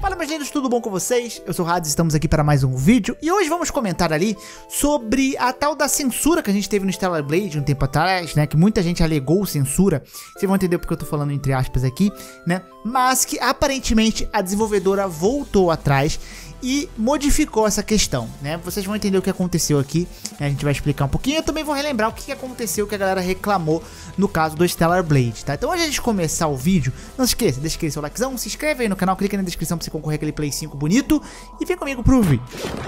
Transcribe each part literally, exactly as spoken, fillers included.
Fala, meus lindos, tudo bom com vocês? Eu sou o Hades, estamos aqui para mais um vídeo e hoje vamos comentar ali sobre a tal da censura que a gente teve no Stellar Blade um tempo atrás, né, que muita gente alegou censura, vocês vão entender porque eu tô falando entre aspas aqui, né, mas que aparentemente a desenvolvedora voltou atrás e modificou essa questão, né? Vocês vão entender o que aconteceu aqui, né? A gente vai explicar um pouquinho. Eu também vou relembrar o que aconteceu, que a galera reclamou no caso do Stellar Blade, tá? Então antes de a gente começar o vídeo, não se esqueça, deixa aquele seu likezão, se inscreve aí no canal, clica na descrição pra você concorrer aquele Play cinco bonito e vem comigo pro vídeo.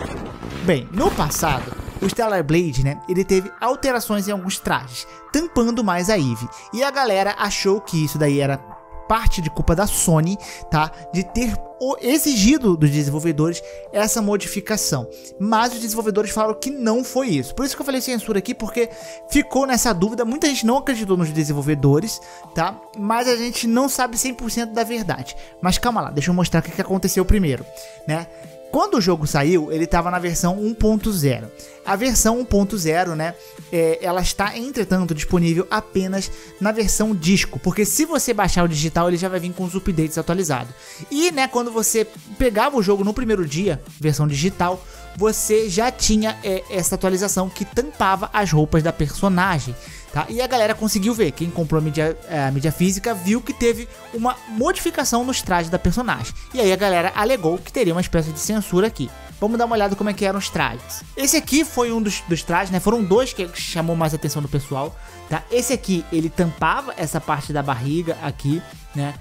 Bem, no passado, o Stellar Blade, né, ele teve alterações em alguns trajes, tampando mais a Eve, e a galera achou que isso daí era parte de culpa da Sony, tá? De ter exigido dos desenvolvedores essa modificação. Mas os desenvolvedores falaram que não foi isso. Por isso que eu falei censura aqui, porque ficou nessa dúvida. Muita gente não acreditou nos desenvolvedores, tá? Mas a gente não sabe cem por cento da verdade. Mas calma lá, deixa eu mostrar o que aconteceu primeiro, né? Quando o jogo saiu, ele estava na versão um ponto zero. A versão um ponto zero, né, é, ela está, entretanto, disponível apenas na versão disco. Porque se você baixar o digital, ele já vai vir com os updates atualizados. E, né, quando você pegava o jogo no primeiro dia, versão digital, você já tinha é, essa atualização que tampava as roupas da personagem. Tá? E a galera conseguiu ver, quem comprou a mídia, a mídia física viu que teve uma modificação nos trajes da personagem. E aí a galera alegou que teria uma espécie de censura aqui. Vamos dar uma olhada como é que eram os trajes. Esse aqui foi um dos, dos trajes, né? Foram dois que chamou mais a atenção do pessoal, tá? Esse aqui, ele tampava essa parte da barriga aqui, né?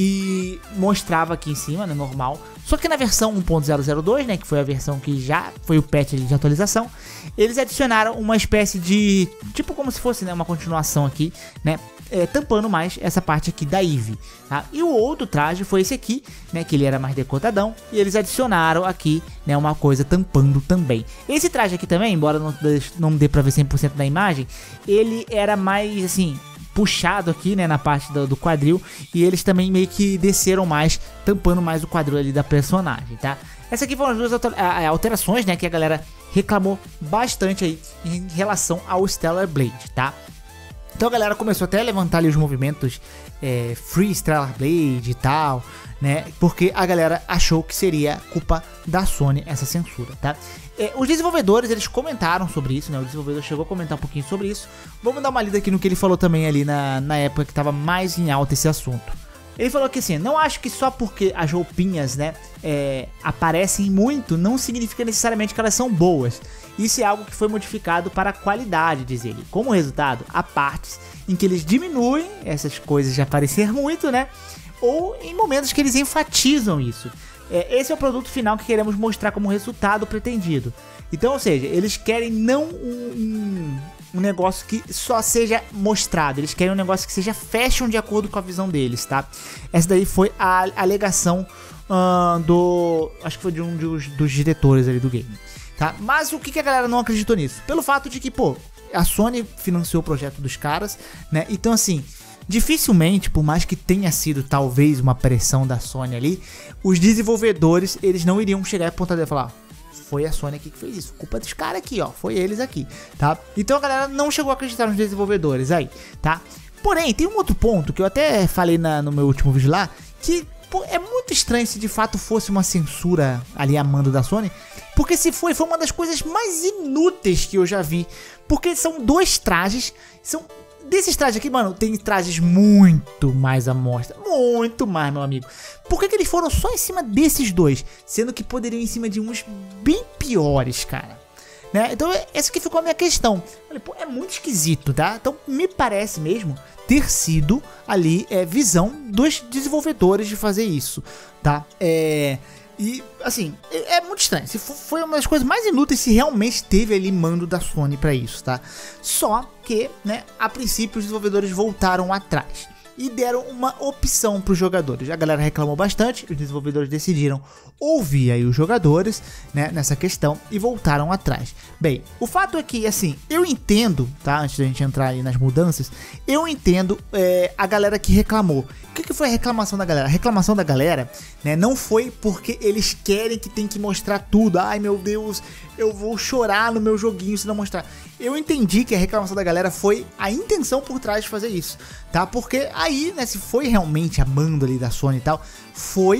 E mostrava aqui em cima, né? Normal. Só que na versão um ponto zero zero dois, né? Que foi a versão que já foi o patch de atualização, eles adicionaram uma espécie de... tipo como se fosse, né, uma continuação aqui, né? É, tampando mais essa parte aqui da Eve, tá? E o outro traje foi esse aqui, né, que ele era mais decotadão, e eles adicionaram aqui, né, uma coisa tampando também. Esse traje aqui também, embora não, não dê pra ver cem por cento da imagem, ele era mais, assim, puxado aqui, né, na parte do, do quadril, e eles também meio que desceram mais, tampando mais o quadril ali da personagem, tá? Essa aqui foram as duas alterações, né, que a galera reclamou bastante aí em relação ao Stellar Blade, tá? Então a galera começou até a levantar ali os movimentos é, Free Stellar Blade e tal, né? Porque a galera achou que seria culpa da Sony essa censura, tá? É, os desenvolvedores, eles comentaram sobre isso, né? O desenvolvedor chegou a comentar um pouquinho sobre isso. Vamos dar uma lida aqui no que ele falou também ali na, na época que tava mais em alta esse assunto. Ele falou que assim, não acho que só porque as roupinhas, né, é, aparecem muito, não significa necessariamente que elas são boas. Isso é algo que foi modificado para a qualidade, diz ele. Como resultado, há partes em que eles diminuem essas coisas de aparecer muito, né, ou em momentos que eles enfatizam isso. É, esse é o produto final que queremos mostrar como resultado pretendido. Então, ou seja, eles querem não um... um um negócio que só seja mostrado, eles querem um negócio que seja fashion de acordo com a visão deles, tá? Essa daí foi a alegação uh, do... acho que foi de um dos, dos diretores ali do game, tá? Mas o que, que a galera não acreditou nisso? Pelo fato de que, pô, a Sony financiou o projeto dos caras, né? Então, assim, dificilmente, por mais que tenha sido talvez uma pressão da Sony ali, os desenvolvedores, eles não iriam chegar e apontar e falar: foi a Sony aqui que fez isso, culpa dos caras aqui, ó, foi eles aqui, tá? Então a galera não chegou a acreditar nos desenvolvedores aí, tá? Porém, tem um outro ponto que eu até falei na, no meu último vídeo lá, que, pô, é muito estranho se de fato fosse uma censura ali a mando da Sony, porque se foi, foi uma das coisas mais inúteis que eu já vi, porque são dois trajes, são... desses trajes aqui, mano, tem trajes muito mais à mostra. Muito mais, meu amigo. Por que que eles foram só em cima desses dois? Sendo que poderiam ir em cima de uns bem piores, cara. Né? Então, essa aqui ficou a minha questão. Falei, pô, é muito esquisito, tá? Então, me parece mesmo ter sido ali é, visão dos desenvolvedores de fazer isso, tá? É... E, assim, é, é muito estranho. Se for, foi uma das coisas mais inúteis se realmente teve ali mando da Sony pra isso, tá? Só que, né, a princípio os desenvolvedores voltaram atrás e deram uma opção para os jogadores. A galera reclamou bastante, os desenvolvedores decidiram ouvir aí os jogadores, né, nessa questão e voltaram atrás. Bem, o fato é que, assim, eu entendo, tá, antes da gente entrar aí nas mudanças, eu entendo é, a galera que reclamou. O que, que foi a reclamação da galera? A reclamação da galera, né, não foi porque eles querem que tem que mostrar tudo. Ai, meu Deus, eu vou chorar no meu joguinho se não mostrar. Eu entendi que a reclamação da galera foi a intenção por trás de fazer isso, tá? Porque aí, né, se foi realmente a mando ali da Sony e tal, foi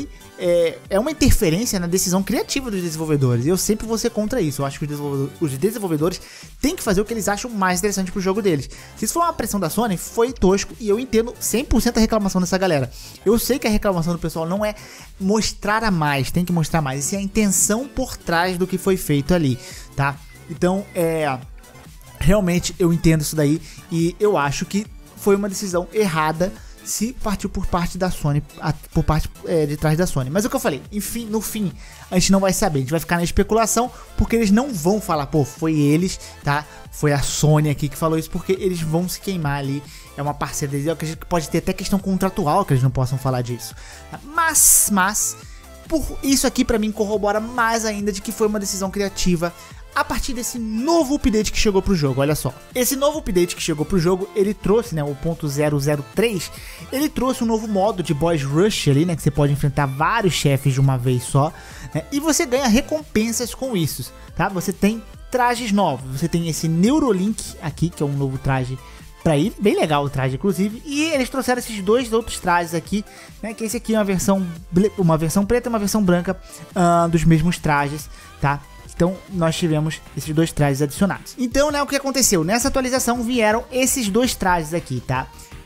é, é uma interferência na decisão criativa dos desenvolvedores. E eu sempre vou ser contra isso. Eu acho que os desenvolvedores, os desenvolvedores têm que fazer o que eles acham mais interessante pro jogo deles. Se isso for uma pressão da Sony, foi tosco. E eu entendo cem por cento a reclamação dessa galera. Eu sei que a reclamação do pessoal não é mostrar a mais, tem que mostrar mais. Isso é a intenção por trás do que foi feito ali, tá? Então, é... realmente eu entendo isso daí. E eu acho que foi uma decisão errada se partiu por parte da Sony, por parte é, de trás da Sony. Mas é o que eu falei, enfim, no fim, a gente não vai saber, a gente vai ficar na especulação, porque eles não vão falar, pô, foi eles, tá? Foi a Sony aqui que falou isso, porque eles vão se queimar ali, é uma parceira deles, eu acredito que pode ter até questão contratual que eles não possam falar disso. Mas, mas, por isso aqui pra mim corrobora mais ainda de que foi uma decisão criativa a partir desse novo update que chegou pro jogo. Olha só, esse novo update que chegou pro jogo, ele trouxe, né, o ponto zero zero três, ele trouxe um novo modo de boss rush ali, né, que você pode enfrentar vários chefes de uma vez só, né, e você ganha recompensas com isso, tá? Você tem trajes novos, você tem esse Neurolink aqui, que é um novo traje pra ir, bem legal o traje inclusive, e eles trouxeram esses dois outros trajes aqui, né, que esse aqui é uma versão, uma versão preta e uma versão branca uh, dos mesmos trajes, tá? Então nós tivemos esses dois trajes adicionados. Então, né, o que aconteceu? Nessa atualização vieram esses dois trajes aqui, tá?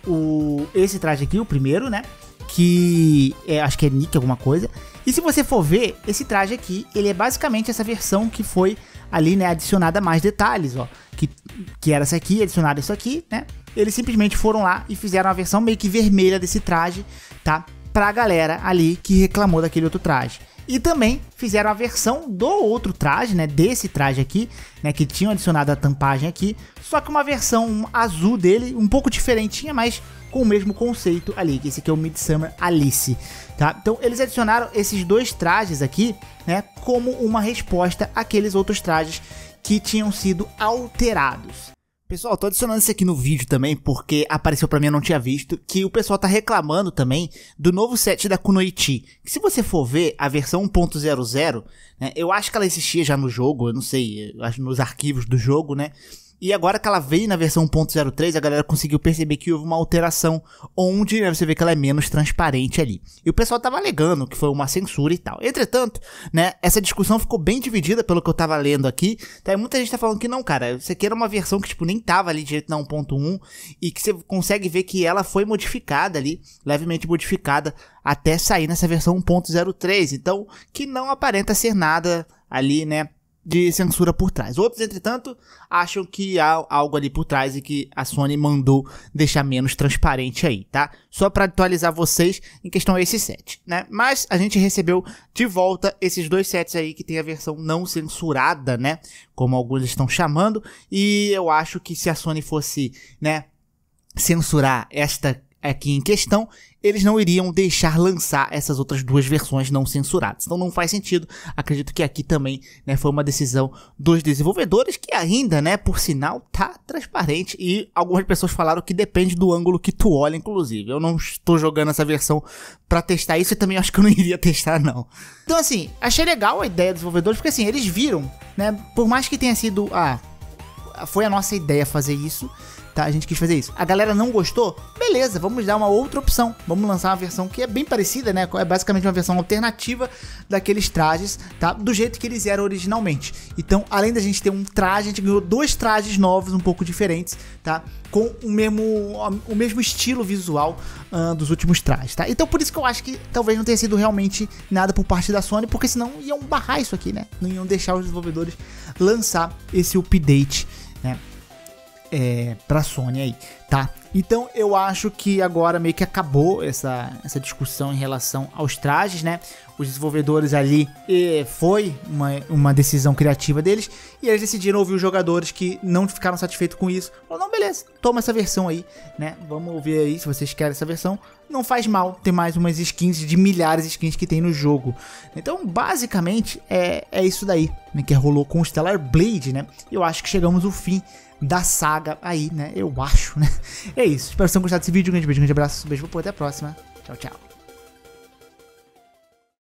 O, esse traje aqui, o primeiro, né? Que é, acho que é Nick alguma coisa. E se você for ver, esse traje aqui, ele é basicamente essa versão que foi ali, né, adicionada mais detalhes, ó. Que, que era essa aqui, adicionado isso aqui, né? Eles simplesmente foram lá e fizeram a versão meio que vermelha desse traje, tá? Pra galera ali que reclamou daquele outro traje. E também fizeram a versão do outro traje, né, desse traje aqui, né, que tinham adicionado a tampagem aqui, só que uma versão azul dele, um pouco diferentinha, mas com o mesmo conceito ali, que esse aqui é o Midsummer Alice, tá? Então eles adicionaram esses dois trajes aqui, né, como uma resposta àqueles outros trajes que tinham sido alterados. Pessoal, tô adicionando isso aqui no vídeo também porque apareceu pra mim, eu não tinha visto, que o pessoal tá reclamando também do novo set da Kunoichi. Que se você for ver a versão um ponto zero zero, né, eu acho que ela existia já no jogo, eu não sei, eu acho nos arquivos do jogo, né? E agora que ela veio na versão um ponto zero três, a galera conseguiu perceber que houve uma alteração onde, né, você vê que ela é menos transparente ali. E o pessoal tava alegando que foi uma censura e tal. Entretanto, né, essa discussão ficou bem dividida pelo que eu tava lendo aqui. Tá? E muita gente tá falando que não, cara, isso aqui era uma versão que tipo nem tava ali direito na um ponto um e que você consegue ver que ela foi modificada ali, levemente modificada, até sair nessa versão um ponto zero três. Então, que não aparenta ser nada ali, né, de censura por trás. Outros, entretanto, acham que há algo ali por trás e que a Sony mandou deixar menos transparente aí, tá? Só para atualizar vocês em questão a esse set, né? Mas a gente recebeu de volta esses dois sets aí que tem a versão não censurada, né? Como alguns estão chamando. E eu acho que se a Sony fosse, né, censurar esta aqui em questão, eles não iriam deixar lançar essas outras duas versões não censuradas. Então não faz sentido. Acredito que aqui também, né, foi uma decisão dos desenvolvedores, que ainda, né, por sinal, tá transparente. E algumas pessoas falaram que depende do ângulo que tu olha, inclusive. Eu não estou jogando essa versão pra testar isso e também acho que eu não iria testar, não. Então assim, achei legal a ideia dos desenvolvedores, porque assim, eles viram, né, por mais que tenha sido, ah, foi a nossa ideia fazer isso, tá? A gente quis fazer isso. A galera não gostou? Beleza, vamos dar uma outra opção. Vamos lançar uma versão que é bem parecida, né? É basicamente uma versão alternativa daqueles trajes, tá? Do jeito que eles eram originalmente. Então, além da gente ter um traje, a gente ganhou dois trajes novos, um pouco diferentes, tá? Com o mesmo, o mesmo estilo visual uh, dos últimos trajes, tá? Então, por isso que eu acho que talvez não tenha sido realmente nada por parte da Sony, porque senão iam barrar isso aqui, né? Não iam deixar os desenvolvedores lançar esse update, né? É, pra Sony aí, tá? Então eu acho que agora meio que acabou essa, essa discussão em relação aos trajes, né? Os desenvolvedores ali, e foi uma, uma decisão criativa deles, e eles decidiram ouvir os jogadores que não ficaram satisfeitos com isso. Falaram, não, beleza, toma essa versão aí, né? Vamos ouvir aí se vocês querem essa versão. Não faz mal ter mais umas skins de milhares de skins que tem no jogo. Então, basicamente, é, é isso daí, né, que rolou com o Stellar Blade, né? Eu acho que chegamos ao fim da saga aí, né? Eu acho, né? É isso. Espero que vocês tenham gostado desse vídeo. Um grande beijo, um grande abraço. Um beijo, até a próxima. Tchau, tchau.